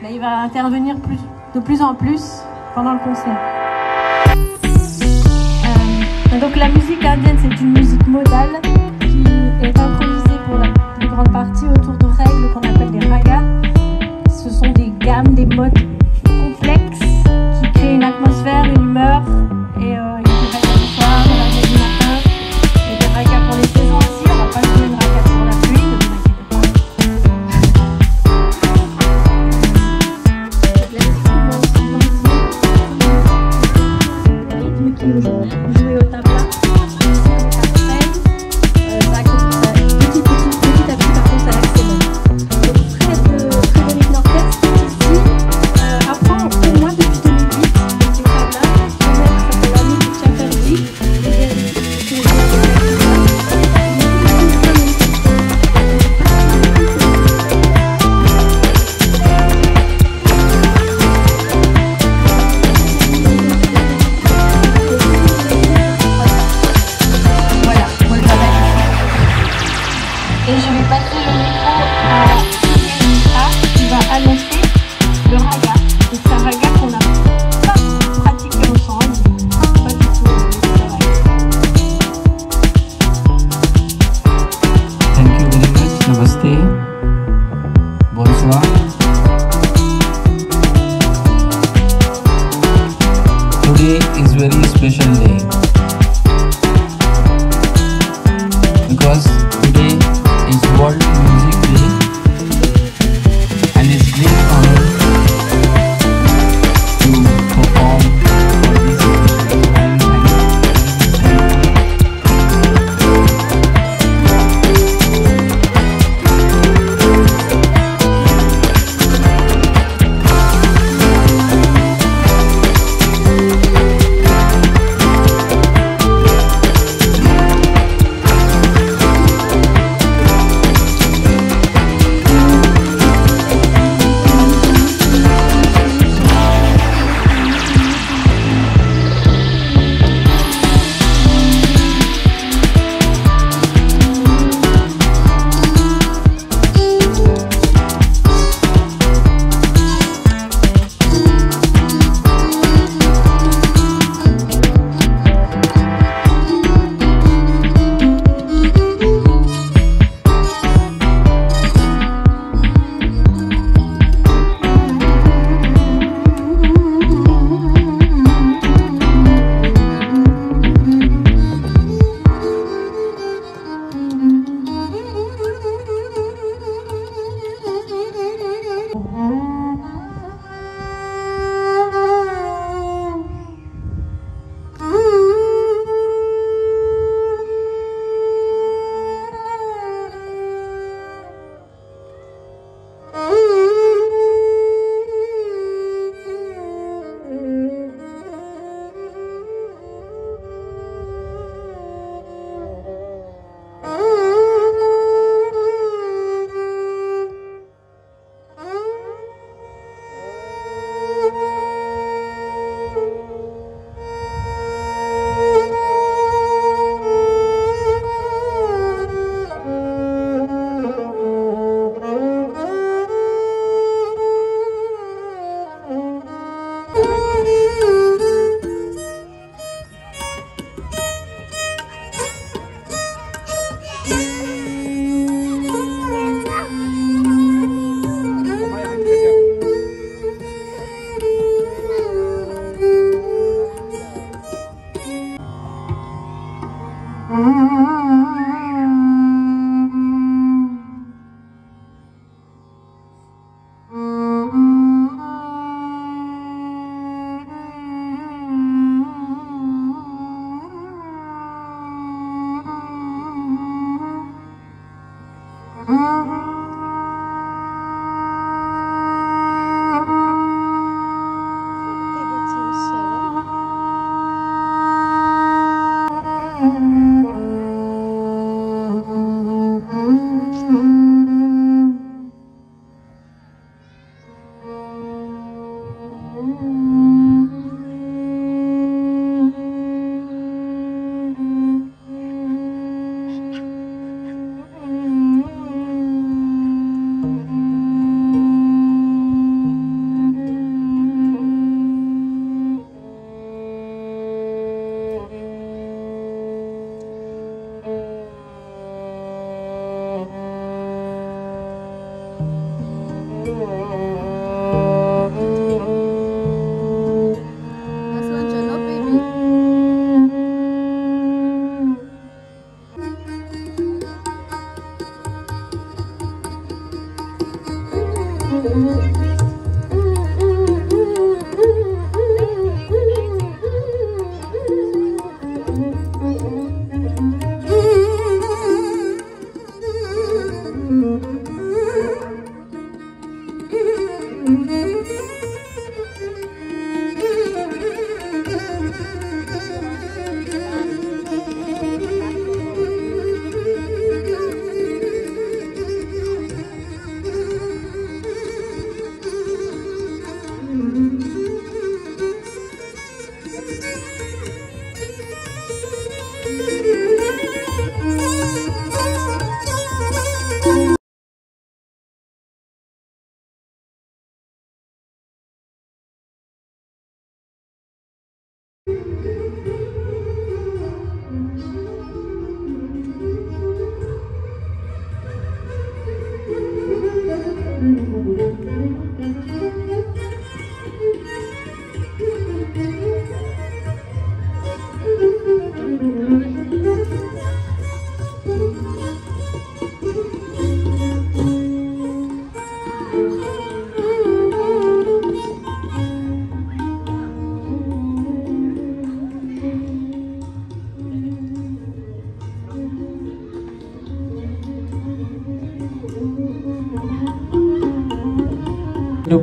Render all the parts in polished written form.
mais il va intervenir de plus en plus pendant le concert. Donc la musique indienne, c'est une musique modale qui est improvisée pour la plus grande partie autour de règles qu'on appelle des ragas. Ce sont des gammes, des modes complexes qui créent une atmosphère, une humeur. Et il y a des ragas du soir, des ragas du matin, et des ragas pour les saisons aussi. On va pas jouer une raga sur la pluie, ne vous inquiétez pas. Le rythme qui est joué au tabla. Et je vais passer le micro à Lisa qui va annoncer le raga. C'est un raga qu'on n'a pas pratiqué ensemble, pas du tout le travail. Thank you very much. Namaste. Bonsoir. Today is very special day because today is World Music Day and it's great honor to perform for this occasion.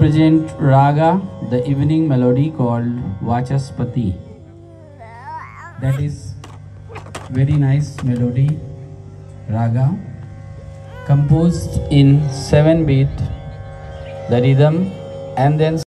present raga, the evening melody called Vachaspati. That is very nice melody raga, composed in 7 beat, the rhythm, and then